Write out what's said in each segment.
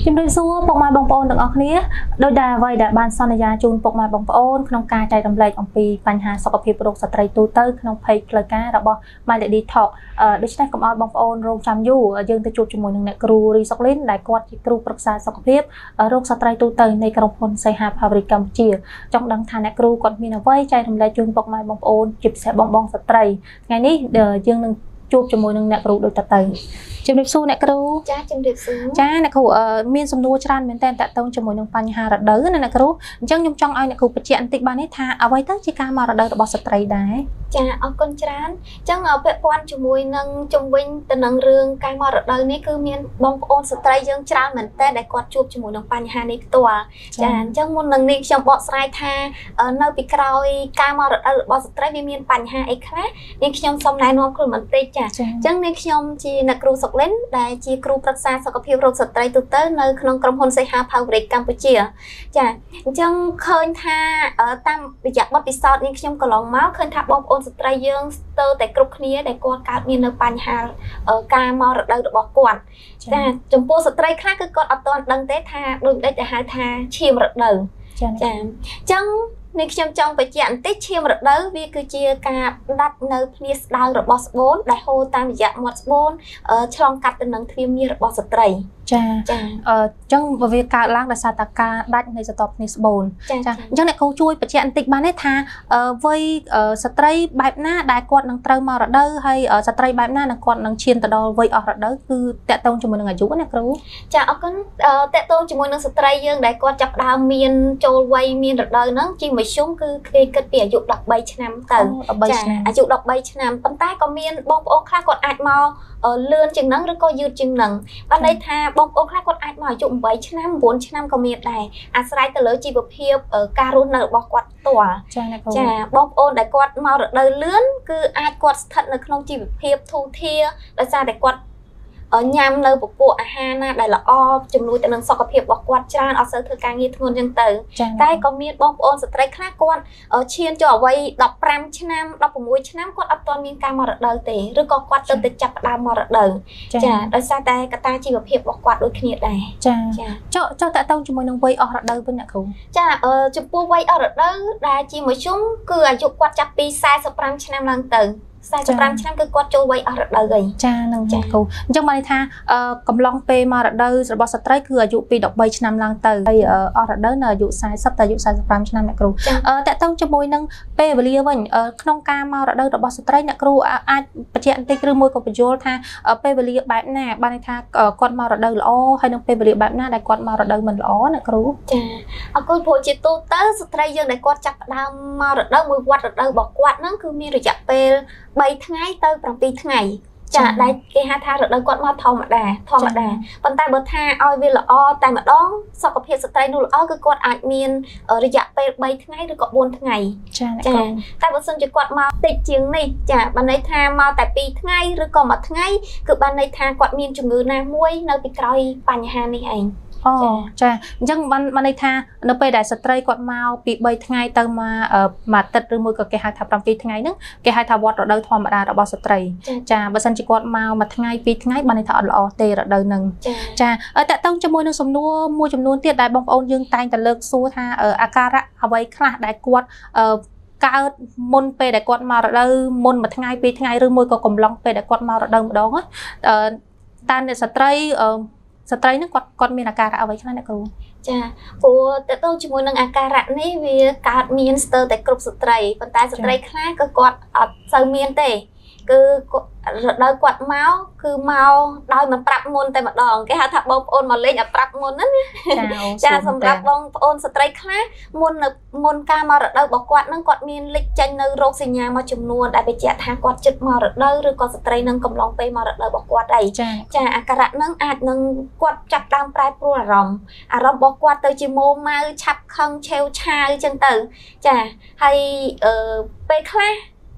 ជំរាបសួរពុកម៉ែបងប្អូនទាំងអស់គ្នាដោយដែលអ្វីដែលបានសន្យាជូនពុកម៉ែបងប្អូនក្នុងការចែករំលែកអំពីបញ្ហាសុខភាពរោគស្ត្រីទូទៅក្នុងเพจផ្លូវការរបស់ My Lady Talk ដូច្នេះកុំឲ្យបងប្អូនរងចាំយូរយើងទៅជួបជាមួយនឹងអ្នកគ្រូរីសុកលីនដែលគាត់ជាគ្រូប្រឹក្សាសុខភាពរោគស្ត្រីទូទៅនៃក្រុមហ៊ុនសីហាផាវរីកម្ពុជាចង់ដឹងថាអ្នកគ្រូគាត់មានអ្វីចែករំលែកជូនពុកម៉ែបងប្អូនជាពិសេសបងស្ត្រីថ្ងៃនេះយើងនឹងជួបជាមួយនឹងអ្នកគ្រូដូចតទៅជំរាបសួរអ្នកគ្រូចាជំរាបសួរចាអ្នកគ្រូមានសំណួរច្រើនមែនតើតាក់ទងជាមួយនឹងបញ្ហារដូវណាអ្នកគ្រូអញ្ចឹងខ្ញុំចង់ឲ្យអ្នកគ្រូបញ្ជាក់បន្តិចបានទេថាអ្វីទៅជាការមករដូវរបស់ស្ត្រីដែរចាអរគុណច្រើនអញ្ចឹងពាក់ព័ន្ធជាមួយនឹងជំវិញទៅនឹងរឿងការមករដូវនេះគឺមានបងប្អូនស្ត្រីយើងច្រើនមែនតើដែលគាត់ជួបជាមួយនឹងបញ្ហានេះផ្ទាល់ចាអញ្ចឹងមុននឹងនេះខ្ញុំបកស្រាយថានៅពីក្រោយការមករដូវរបស់ស្ត្រីវាមានបញ្ហាអីខ្លះនេះខ្ញុំសូមណែនាំខ្លួនបន្តិចចាអញ្ចឹងនេះខ្ញុំជាអ្នកគ្រូសុកលិនដែលជាគ្រូប្រឹក្សាសុខភាពរោគស្ត្រីទូទៅនៅក្នុងក្រុមហ៊ុនសីហាផាវរីកម្ពុជាចាអញ្ចឹងឃើញថាតាមរយៈបទពិសោធន៍នេះខ្ញុំកន្លងមកឃើញថាបងប្អូនស្ត្រីយើងស្ទើរតែគ្រប់គ្នាដែលគាត់កើតមាននៅបញ្ហាការមករដូវរបស់គាត់ចាចំពោះស្ត្រីខ្លះគឺគាត់អត់ទាន់ដឹងទេថាដូចដូចតែហៅថាឈាមរដូវចាអញ្ចឹងនេះខ្ញុំចង់បញ្ជាក់បន្តិចឈាមរដូវវាគឺជាការដាច់នៅភ្នាស្ដើងរបស់ស្បូនដែលហូរតាមរយៈមាត់ស្បូនឆ្លងកាត់ទៅនឹងទ្វារមាសរបស់ស្ត្រីចាអញ្ចឹងវាកើតឡើងដោយសារតែការដាច់នៃសតពភ្នាស្បូនចាអញ្ចឹងអ្នកគ្រូជួយបញ្ជាក់បន្តិចបានទេថាវ័យស្ត្រីបែបណាដែលគាត់នឹងត្រូវមករដូវហើយស្ត្រីបែបណានឹងគាត់នឹងឈានទៅដល់វ័យអស់រដូវគឺតាក់ទងជាមួយនឹងអាយុណាគ្រូចាអរគុណតាក់ទងជាមួយនឹងស្ត្រីយើងដែលគាត់ចាប់ដើមមានចូលវ័យមានរដូវហ្នឹងជាមធ្យមគឺគេគិតពីអាយុ13ឆ្នាំទៅចាអាយុ13ឆ្នាំប៉ុន្តែក៏មានបងប្អូនខ្លះគាត់អាចមកលឿនជាងហ្នឹងឬក៏យឺតជាងហ្នឹងបានន័យថាបងប្អូនខ្លះគាត់អាចមកអាយុ8ឆ្នាំ9ឆ្នាំក៏មានដែរអាស្រ័យទៅលើជីវភាពការរស់នៅរបស់គាត់ផ្ទាល់ចាបងប្អូនដែលគាត់មករដូវលឿនគឺអាចគាត់ស្ថិតនៅក្នុងជីវភាពធូរធារដោយសារតែគាត់ញ៉ាំនៅពពួកអាហារណាដែលល្អជំនួយទៅនឹងសុខភាពរបស់គាត់ច្រើនអត់សូវធ្វើការងារធ្ងន់ចឹងទៅតែក៏មានបងប្អូនស្ត្រីខ្លះគាត់ឈានចូលអវ័យ15ឆ្នាំ16ឆ្នាំគាត់អត់ទាន់មានការមរដូវទេឬក៏គាត់ទៅចាប់ផ្ដើមមរដូវចាដោយសារតែកត្តាជីវភាពរបស់គាត់ដូចគ្នាដែរចាចុះតើតើជាមួយនឹងវ័យអស់រដូវវិញអ្នកគ្រូចាចំពោះវ័យអស់រដូវដែលជាមធ្យមគឺអាយុគាត់ចាប់ពី45ឆ្នាំឡើងទៅ45ឆ្នាំគឺគាត់ចូលវ័យអស់រដូវហើយចានឹងចាគ្រូអញ្ចឹងបានន័យថាកំឡុងពេលមករដូវរបស់ស្ត្រីគឺអាយុពី13ឆ្នាំឡើងទៅហើយអស់រដូវនៅអាយុ40ទៅអាយុ45ឆ្នាំអ្នកគ្រូតើតើជាមួយនឹងពេលវេលាវិញក្នុងការមករដូវរបស់ស្ត្រីអ្នកគ្រូអាចបញ្ជាក់បន្តិចឬមួយក៏បញ្យល់ថាពេលវេលាបែបណាបានន័យថាគាត់មករដូវល្អហើយនឹងពេលវេលាបែបណាដែលគាត់មករដូវមិនល្អអ្នកគ្រូចាអរគុណព្រោះជាទូទៅស្ត្រីយើងដែលគាត់ចាប់ផ្ដើមមករដូវមួយវត្តរដូវរបស់គាត់ហ្នឹងគឺមានរយៈពេល3ថ្ងៃទៅ7ថ្ងៃចាដែលគេហៅថារដូវគាត់មកធម្មតាប៉ុន្តែបើថាឲ្យវាល្អតែម្ដងសុខភាពស្ត្រីនោះល្អគឺគាត់អាចមានរយៈពេល3ថ្ងៃឬក៏4ថ្ងៃចាតែបើសិនជាគាត់មកតិចជាងនេះចាបានន័យថាមកតែ2ថ្ងៃឬក៏1ថ្ងៃគឺបានន័យថាគាត់មានជំងឺណាមួយនៅពីក្រោយបញ្ហានេះឯងអូចាអញ្ចឹងបានន័យថានៅពេលដែលស្ត្រីគាត់មកពី3ថ្ងៃទៅមកមួយអាទិត្យឬមួយក៏គេហៅថា7ថ្ងៃហ្នឹងគេហៅថាវត្តរដូវធម្មតារបស់ស្ត្រីចាបើសិនជាគាត់មកមួយថ្ងៃ2ថ្ងៃបានន័យថាអត់ល្អទេរដូវហ្នឹងចាតើតើជាមួយនឹងសំណួរមួយចំនួនទៀតដែលបងប្អូនយើងតែងតែលើកសួរថាអាការៈអ្វីខ្លះដែលគាត់កើតមុនពេលដែលគាត់មករដូវមុនមួយថ្ងៃ2ថ្ងៃឬមួយក៏កំឡុងពេលដែលគាត់មករដូវម្ដងតើអ្នកស្ត្រីហ្នឹងគាត់មានអាការៈអ្វីខ្លះអ្នកគ្រូចាព្រោះតើតើជាមួយនឹងអាការៈនេះវាកើតមានស្ទើរតែគ្រប់ស្ត្រីប៉ុន្តែស្ត្រីខ្លះក៏គាត់អត់សូវមានទេគឺរដូវគាត់មកគឺមកដោយមិនប្រាប់មុនតែម្ដងគេហៅថាបងប្អូនមកលេងឲ្យប្រាប់មុនណាចាសម្រាប់បងប្អូនស្ត្រីខ្លះមុនការមករដូវរបស់គាត់នឹងគាត់មានលេចចេញនៅរោគសញ្ញាមួយចំនួនដែលបញ្ជាក់ថាគាត់ជិតមករដូវឬក៏ស្ត្រីនឹងកំឡុងពេលមករដូវរបស់គាត់ដែរចាអាការៈនឹងអាចនឹងគាត់ចាប់តាមប្រែប្រួលអារម្មណ៍របស់គាត់ទៅជាម៉ូម៉ៅឆាប់ខឹងឆេវឆាវអញ្ចឹងទៅចាហើយពេលខ្លះ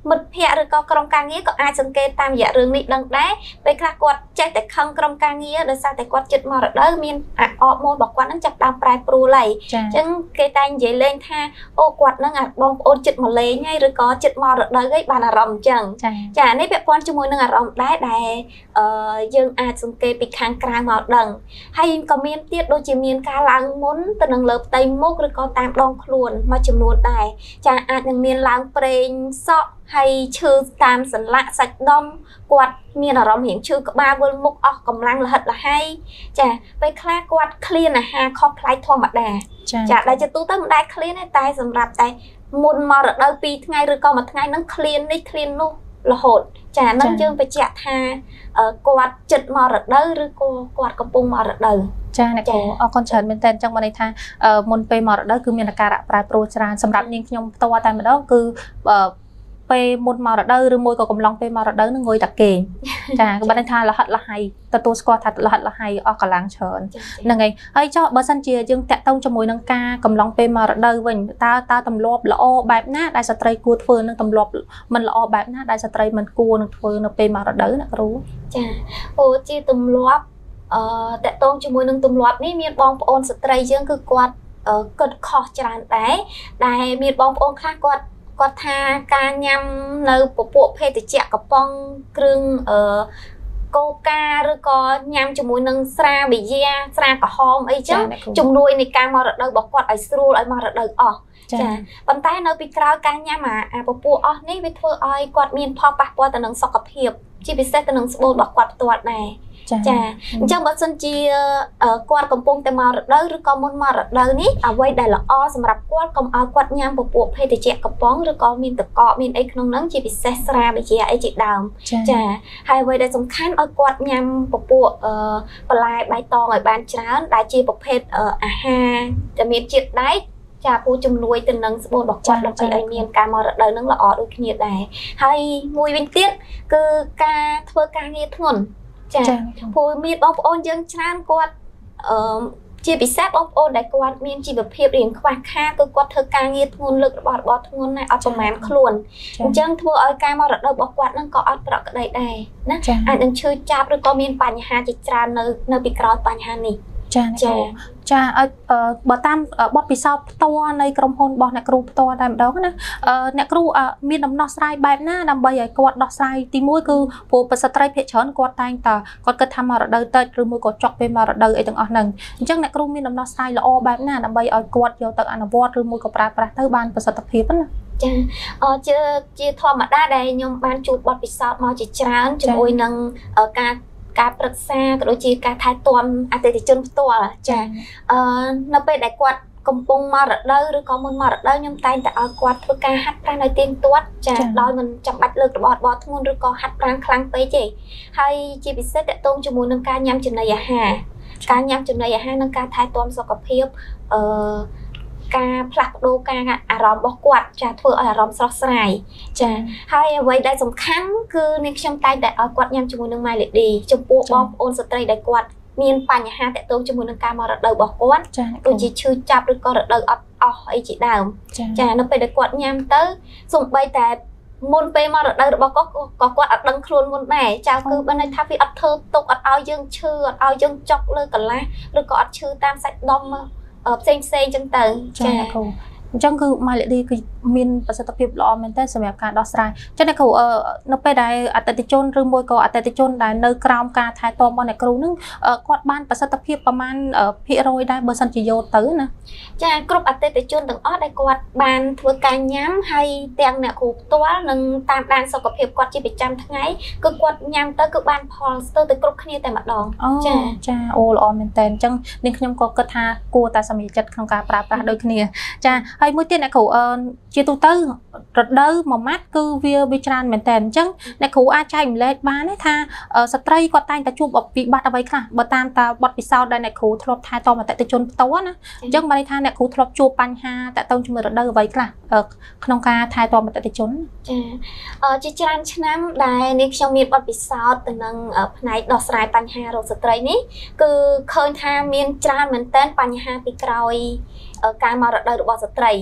មិត្តភ័ក្តិឬក៏ក្រុមការងារក៏អាចសង្កេតតាមរយៈរឿងនេះដឹងដែរពេលខ្លះគាត់ចេះតែខឹងក្រុមការងារដោយសារតែគាត់ចិត្តមករដូវមានអបម៉ូនរបស់គាត់នឹងចាប់ដើមប្រែប្រួលហើយអញ្ចឹងគេតែនិយាយលេងថាអូគាត់នឹងបងប្អូនចិត្តមកលេងហើយឬក៏ចិត្តមករដូវហើយបានអារម្មណ៍អញ្ចឹងចានេះពាក់ព័ន្ធជាមួយនឹងអារម្មណ៍ដែរដែលយើងអាចសង្កេតពីខាងក្រៅមកដឹងហើយក៏មានទៀតដូចជាមានការឡើងមុនទៅនឹងលើផ្ទៃមុខឬក៏តាមដងខ្លួនមួយចំនួនដែរចាអាចនឹងមានឡើងប្រេងសក់ហើយឈឺតាមសន្លាក់សាច់ដុំគាត់មានអារម្មណ៍រៀងឈឺក្បាលវិលមុខអស់កម្លាំងលហិតលហើយចាពេលខ្លះគាត់ឃ្លានអាហារខុសប្លែកធម្មតាចាដែលជាទូទៅមិនដែលឃ្លានទេតែសម្រាប់តែមុនមករដូវ2ថ្ងៃឬក៏មួយថ្ងៃនឹងឃ្លាននេះឃ្លាននោះរហូតចានឹងយើងបញ្ជាក់ថាគាត់ចិត្តមករដូវឬក៏គាត់កំពុងមករដូវចាអ្នកគ្រូអរគុណច្រើនមែនតើអញ្ចឹងមកន័យថាមុនពេលមករដូវគឺមានអាការៈប្រែប្រួលច្រើនសម្រាប់នាងខ្ញុំផ្ទាល់តែម្ដងគឺពេលមុនមករដូវឬមួយក៏កំឡុងពេលមករដូវនឹងងុយតាគេងចាក៏បានថាលហិតលហើយទទួលស្គាល់ថាលហិតលហើយអស់កម្លាំងច្រើនហ្នឹងហើយចុះបើសិនជាយើងតាក់ទងជាមួយនឹងការកំឡុងពេលមករដូវវិញតើទម្លាប់ល្អបែបណាដែលស្ត្រីគួរធ្វើនឹងទម្លាប់មិនល្អបែបណាដែលស្ត្រីមិនគួរនឹងធ្វើនៅពេលមករដូវណាគ្រូចាអូជាទម្លាប់តាក់ទងជាមួយនឹងទម្លាប់នេះមានបងប្អូនស្ត្រីយើងគឺគាត់គិតខុសច្រើនដែលមានបងប្អូនខ្លះគាត់ថាការញ៉ាំនៅពពួកភេទជ្ជៈកំប៉ុងគ្រឿងកូកាឬក៏ញ៉ាំជាមួយនឹងស្រាប៊ីយ៉ាស្រាក្រហមអីចឹងជំនួយនៃការមករដូវរបស់គាត់ឲ្យស្រួលឲ្យមករដូវអស់ចាប៉ុន្តែនៅពីក្រោយការញ៉ាំអាពពួកអស់នេះវាធ្វើឲ្យគាត់មានផលប៉ះពាល់ទៅនឹងសុខភាពជាពិសេសទៅនឹងស្បូនរបស់គាត់ផ្ទាល់ដែរចាអញ្ចឹងបើសិនជាគាត់កំពុងតែមករដូវឬក៏មុនមករដូវនេះអ្វីដែលល្អសម្រាប់គាត់កុំឲ្យគាត់ញ៉ាំពពួកភេទជ្ជៈកំប៉ុងឬក៏មានទឹកកកមានអីក្នុងហ្នឹងជាពិសេសស្រាប៊ីយ៉ាអីជាដើមចាហើយអ្វីដែលសំខាន់ឲ្យគាត់ញ៉ាំពពួកបន្លែបៃតងឲ្យបានច្រើនដែលជាប្រភេទអាហារដែលមានជាតិដែកចាពូជំនួយទៅនឹងស្បូនរបស់គាត់ដើម្បីឲ្យមានការមករដូវនឹងល្អដូចគ្នាដែរហើយមួយវិញទៀតគឺការធ្វើការងារធ្ងន់ចាព្រោះមានបងប្អូនយើងច្រើនគាត់ជាពិសេសបងប្អូនដែលគាត់មានជីវភាពរៀងខ្វះខាតគឺគាត់ធ្វើការងារធ្ងន់លើករបស់ធ្ងន់ណាស់អត់ប្រមាណខ្លួនអញ្ចឹងធ្វើឲ្យការមរដូវរបស់គាត់នឹងក៏អត់ប្រក្រតីដែរណាអាចនឹងឈឺចាប់ឬក៏មានបញ្ហាជាច្រើននៅពីក្រោយបញ្ហានេះចាឲ្យបើតាមបទពិសោធន៍ផ្ទាល់នៃក្រុមហ៊ុនរបស់អ្នកគ្រូផ្ទាល់តែម្ដងណាអ្នកគ្រូមានដំណោះស្រាយបែបណាដើម្បីឲ្យគាត់ដោះស្រាយទី1គឺព្រោះប្រសិទ្ធត្រីភាគច្រើនគាត់តែងតគាត់គិតថាមករដូវតិចឬមួយក៏ចុកពេលមករដូវអីទាំងអស់ហ្នឹងអញ្ចឹងអ្នកគ្រូមានដំណោះស្រាយល្អបែបណាដើម្បីឲ្យគាត់យកទៅអនុវត្តឬមួយក៏ប្រើប្រាស់ទៅបានប្រសិទ្ធភាពណាចាជាធម្មតាដែលខ្ញុំបានជួបបទពិសោធន៍មកជាច្រើនជាមួយនឹងការប្រឹក្សាក៏ដូចជាការថែទាំអតិថិជនផ្ទាល់ចានៅពេលដែលគាត់កំពុងមករដូវឬក៏មុនមករដូវខ្ញុំតែងតែឲ្យគាត់ធ្វើការហាត់ប្រាណឲ្យទៀងទាត់ចាដោយមិនចាំបាច់លើករបស់ធ្ងន់ឬក៏ហាត់ប្រាណខ្លាំងពេកទេហើយជាពិសេសតកតងជាមួយនឹងការញ៉ាំចំណីអាហារការញ៉ាំចំណីអាហារនិងការថែទាំសុខភាពការផ្លាស់ប្ដូរការអារម្មណ៍របស់គាត់ចាធ្វើឲ្យអារម្មណ៍ស្រស់ស្រាយចាហើយអ្វីដែលសំខាន់គឺនាងខ្ញុំតែងតែឲ្យគាត់ញ៉ាំជាមួយនឹង My Lady ចំពោះបងប្អូនស្ត្រីដែលគាត់មានបញ្ហាតាក់ទងជាមួយនឹងការមករដូវរបស់គាត់ដូចជាឈឺចាប់ឬក៏រដូវអត់អស់អីជាដើមចានៅពេលដែលគាត់ញ៉ាំទៅសូម្បីតែមុនពេលមករដូវរបស់គាត់ក៏គាត់អត់ដឹងខ្លួនមុនដែរចាគឺបើន័យថាវាអត់ធ្វើទុកអត់ឲ្យយើងឈឺអត់ឲ្យយើងចុកលើកន្លះឬក៏អត់ឈឺតាមសាច់ដុំផ្សេងចឹងទៅចាគ្រូអញ្ចឹងគឺ My Lady គឺមានប្រសិទ្ធភាពល្អមែនតើសម្រាប់ការដោះស្រាយអញ្ចឹងអ្នកគ្រូនៅពេលដែលអតិថិជនឬមួយក៏អតិថិជនដែលនៅក្រោមការថែទាំរបស់អ្នកគ្រូនឹងគាត់បានប្រសិទ្ធភាពប្រមាណភាគរយដែរបើសិនជាយកទៅណាចាគ្រប់អតិថិជនទាំងអស់ដែលគាត់បានធ្វើការញ៉ាំហើយទាំងអ្នកគ្រូផ្ទាល់និងតាមដានសុខភាពគាត់ជាប្រចាំថ្ងៃគឺគាត់ញ៉ាំទៅគឺបានផលស្ទើរតែគ្រប់គ្នាតែម្ដងចាអូល្អមែនតើអញ្ចឹងនាងខ្ញុំក៏គិតថាគួរតែសម្រេចចិត្តក្នុងការប្រើប្រាស់ដូចគ្នាចាហើយមួយទៀតអ្នកគ្រូជាទូទៅរដូវមួយម៉ាត់គឺវាច្រើនមែនតើអញ្ចឹងអ្នកគ្រូអាចចែកម្លែកបានទេថាស្ត្រីគាត់តែងតែជួបវិបត្តិអ្វីខ្លះបើតាមតាបទពិសោធន៍ដែលអ្នកគ្រូធ្លាប់ថែទាំអតិថិជនផ្ទាល់ណាអញ្ចឹងបានន័យថាអ្នកគ្រូធ្លាប់ជួបបញ្ហាតាក់ទងជាមួយរដូវអ្វីខ្លះក្នុងការថែទាំអតិថិជនចាជាច្រើនឆ្នាំដែលនាងខ្ញុំមានបទពិសោធន៍ទៅនឹងផ្នែកដោះស្រាយបញ្ហារោគស្ត្រីនេះគឺឃើញថាមានច្រើនមែនតើបញ្ហាពីក្រោយការមករដូវរបស់ស្ត្រី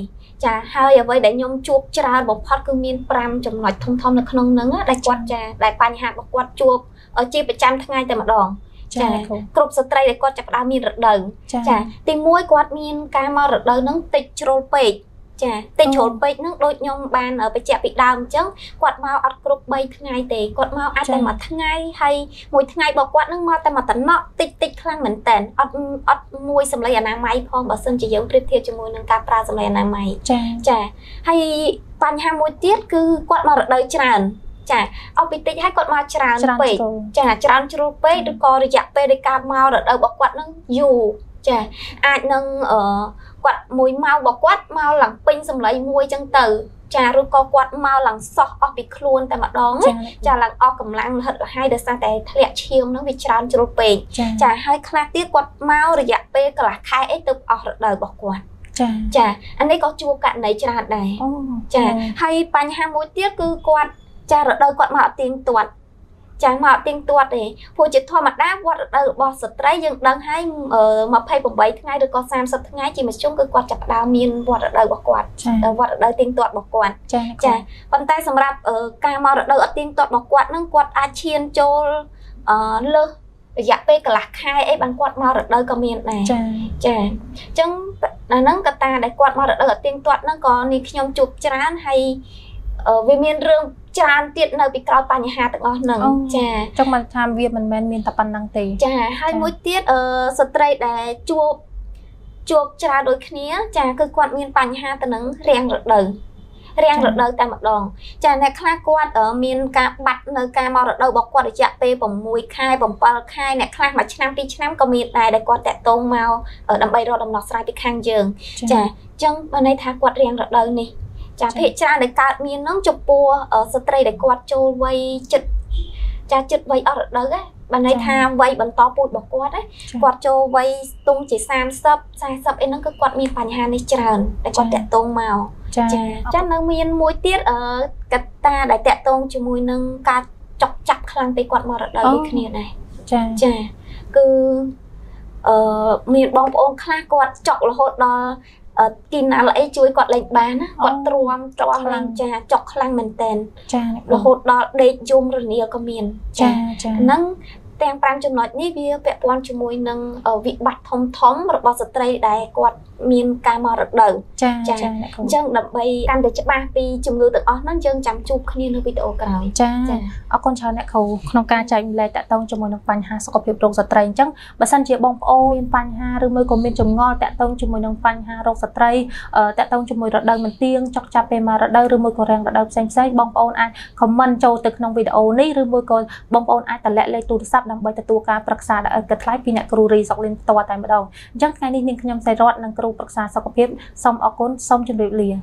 ចាហើយអ្វីដែលខ្ញុំជួបច្រើនបំផុតគឺមាន5ចំណុចធំៗនៅក្នុងហ្នឹងដែលគាត់ចាដែលបញ្ហារបស់គាត់ជួបជាប្រចាំថ្ងៃតែម្ដងចាគ្រប់ស្ត្រីដែលគាត់ចាប់ផ្ដើមមានរដូវចាទី1គាត់មានការមករដូវហ្នឹងតិចជ្រុលពេកចាតិចជ្រុលពេកហ្នឹងដូចខ្ញុំបានបញ្ជាក់ពីដើមអញ្ចឹងគាត់មកអត់គ្រប់3ថ្ងៃទេគាត់មកអាចតែមួយថ្ងៃហើយមួយថ្ងៃរបស់គាត់ហ្នឹងមកតែមួយតំណក់តិចខ្លាំងមែនតើអត់មួយសម្លេងអនាម័យផងបើសិនជាយើងប្រៀបធៀបជាមួយនឹងការប្រើសម្លេងអនាម័យចាហើយបញ្ហាមួយទៀតគឺគាត់មករដូវច្រើនចាអស់ពីតិចហើយគាត់មកច្រើនពេកចាច្រើនជ្រុលពេកឬក៏រយៈពេលនៃការមករដូវរបស់គាត់ហ្នឹងយូរចាអាចនឹងគាត់មួយម៉ោងរបស់គាត់មកឡើងពេញសម្លេងមួយចឹងទៅចាឬក៏គាត់មកឡើងសោះអស់ពីខ្លួនតែម្ដងចាឡើងអស់កម្លាំងលហិតរហ័យដោយសារតែធ្លាក់ឈាមហ្នឹងវាច្រើនជ្រុលពេកចាហើយខ្លះទៀតគាត់មករយៈពេលកន្លះខែអីទៅអស់រដូវរបស់គាត់ចាអានេះក៏ជួបករណីច្រើនដែរចាហើយបញ្ហាមួយទៀតគឺគាត់ចារដូវគាត់មកអត់ទៀងទាត់ចាមកអត់ទៀងទាត់ទេព្រោះជាធម្មតាវត្តរដូវរបស់ស្ត្រីយើងដឹងហើយ28ថ្ងៃឬក៏30ថ្ងៃជាមធ្យមគឺគាត់ចាប់ផ្ដើមមានវត្តរដូវរបស់គាត់វត្តរដូវទៀងទាត់របស់គាត់ចាប៉ុន្តែសម្រាប់ការមករដូវអត់ទៀងទាត់របស់គាត់នឹងគាត់អាចឈានចូលលើសរយៈពេលកន្លះខែអីបានគាត់មករដូវក៏មានដែរចាអញ្ចឹងអាហ្នឹងកត្តាដែលគាត់មករដូវអត់ទៀងទាត់ហ្នឹងក៏នេះខ្ញុំជួបច្រើនហើយវាមានរឿងច្រើនទៀតនៅពីក្រោយបញ្ហាទាំងអស់ហ្នឹងចាចង់មកថាវាមិនមែនមានតែប៉ុណ្្នឹងទេចាហើយមួយទៀតស្ត្រីដែលជួបច្រើនដូចគ្នាចាគឺគាត់មានបញ្ហាទៅនឹងរាំងរដូវតែម្ដងចាអ្នកខ្លះគាត់មានការបាត់នៅការមករដូវរបស់គាត់រយៈពេល6ខែ7ខែអ្នកខ្លះមួយឆ្នាំ2ឆ្នាំក៏មានដែរដែលគាត់តាក់ទងមកដើម្បីរកដំណោះស្រាយពីខាងយើងចាអញ្ចឹងបានន័យថាគាត់រាំងរដូវនេះចាភាគច្រើនដែលកើតមានហ្នឹងចំពោះស្ត្រីដែលគាត់ចូលវ័យចិត្តវ័យអត់រដូវហ្នឹងបានន័យថាវ័យបន្តពូជរបស់គាត់គាត់ចូលវ័យស្ទង់ជា30 40អីហ្នឹងគឺគាត់មានបញ្ហានេះច្រើនដែលគាត់តាក់ទងមកចានៅមានមួយទៀតកត្តាដែលតាក់ទងជាមួយនឹងការចុកចាប់ខ្លាំងពេលគាត់មករដូវដូចគ្នាដែរចាគឺមានបងប្អូនខ្លះគាត់ចុករហូតដល់គីណាល់អីជួយគាត់លេងបានណាគាត់ទ្រាំលេងចាចុកខ្លាំងមែនតែនរហូតដល់ដេកយំរនាលក៏មានចាហ្នឹងទាំង5ចំណុចនេះវាពាក់ព័ន្ធជាមួយនឹងវិបត្តិធំរបស់ស្ត្រីដែលគាត់មានការមករដូវចាអញ្ចឹងដើម្បីកាន់តែច្បាស់ពីជំងឺទាំងអស់ហ្នឹងយើងចាំជួបគ្នានៅវីដេអូក្រោយចាអរគុណច្រើនអ្នកគ្រូក្នុងការចែកម្លែកតាក់ទងជាមួយនឹងបញ្ហាសុខភាពរោគស្ត្រីអញ្ចឹងបើសិនជាបងប្អូនមានបញ្ហាឬមួយក៏មានចម្ងល់តាក់ទងជាមួយនឹងបញ្ហារោគស្ត្រីតាក់ទងជាមួយរដូវមិនទៀងចុកចាប់ពេលមករដូវឬមួយក៏រាំងរដូវផ្សេងបងប្អូនអាចខមមិនចូលទៅក្នុងវីដេអូនេះឬមួយក៏បងប្អូនអាចតម្លាក់លេខទូរស័ព្ទដើម្បីទទួលការប្រឹក្សាដោយឥតគិតថ្លៃពីអ្នកគ្រូរីសុកលីនផ្ទាល់តែម្ដងអញ្ចឹងថ្ងៃនេះនាងខ្ញុំសៃរតនិងគ្រូប្រឹក្សាសុខភាពសូមអរគុណសូមជម្រាបលា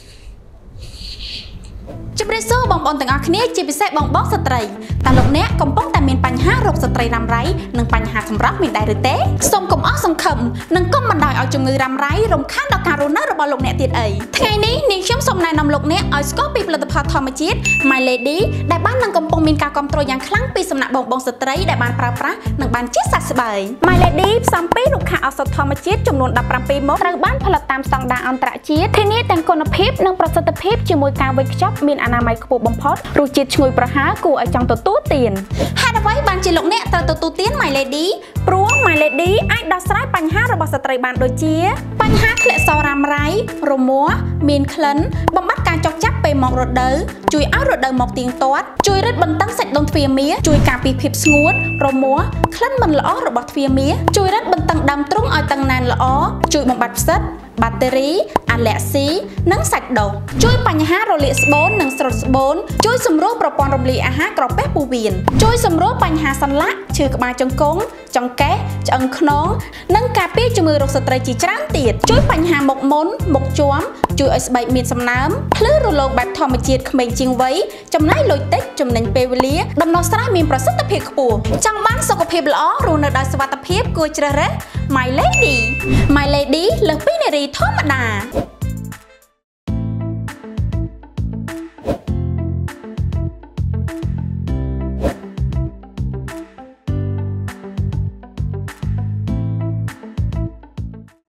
ជំរាបសួរបងប្អូនទាំងអស់គ្នាជាពិសេសបងស្ត្រីតើលោកអ្នកកំពុងតែមានបញ្ហារោគស្ត្រីរ៉ាំរ៉ៃនិងបញ្ហាសម្រស់មានដែរឬទេសូមកុំអស់សង្ឃឹមនិងកុំបណ្ដោយឲ្យជំងឺរ៉ាំរ៉ៃរំខានដល់ការរស់នៅរបស់លោកអ្នកទៀតអីថ្ងៃនេះនាងខ្ញុំសូមណែនាំលោកអ្នកឲ្យស្គាល់ពីផលិតផលធម្មជាតិ My Lady ដែលបាននឹងកំពុងមានការគាំទ្រយ៉ាងខ្លាំងពីសំណាក់បងស្ត្រីដែលបានប្រើប្រាស់និងបានជាសះស្បើយ My Lady ផ្សំពីរុក្ខឱសថធម្មជាតិចំនួន17មុខត្រូវបានផលិតតាមស្តង់ដារអន្តរជាតិធានាទាំងគុណភាពនិងប្រសិទ្ធភាពជាមួយការវេចខ្ចប់មានអនាម័យខ្ពស់បំផុតរសជាតិឈ្ងុយប្រហើរគួរឲ្យចង់ទទួលទានហេតុអ្វីបានជាលោកអ្នកត្រូវទទួលទាន My Lady ព្រោះ My Lady អាចដោះស្រាយបញ្ហារបស់ស្ត្រីបានដូចជាបញ្ហាធ្លាក់សរ៉ាំរ៉ៃរមាស់មានក្លិនបំបត្តិការចុកចាប់ពេលមករដូវជួយឲ្យរដូវមកទៀងទាត់ជួយរឹតបន្តឹងសាច់ដុំទ្វារមាសជួយការពារភាពស្ងួតរមាស់ក្លិនមិនល្អរបស់ទ្វារមាសជួយរឹតបន្តឹងដើមទ្រូងឲ្យតឹងណែនល្អជួយបំបត្តិផ្សិតបាក់តេរីអាឡែស៊ីនិងសាច់ដុំជួយបញ្ហារលាកស្បូននិងស្រុតស្បូនជួយសម្រួលប្រព័ន្ធរំលាយអាហារក្រពះពោះវៀនជួយសម្រួលបញ្ហាសន្លាក់ឈឺក្បាលជង្គង់ចង្កេះឆ្អឹងខ្នងនិងការពារជំងឺរោគស្ត្រីជាច្រើនទៀតជួយបញ្ហាមុខមុនមុខជាំជួយឲ្យស្បែកមានសំណើមភ្លឺរលោងបែបធម្មជាតិក្មេងជាងវ័យចំណាយលុយតិចចំណេញពេលវេលាដំណោះស្រាយមានប្រសិទ្ធភាពខ្ពស់ចង់បានសុខភាពល្អរស់នៅដោយសុវត្ថិភាពគួរជ្រើសរើស My Lady លើសពីនារីធម្មតា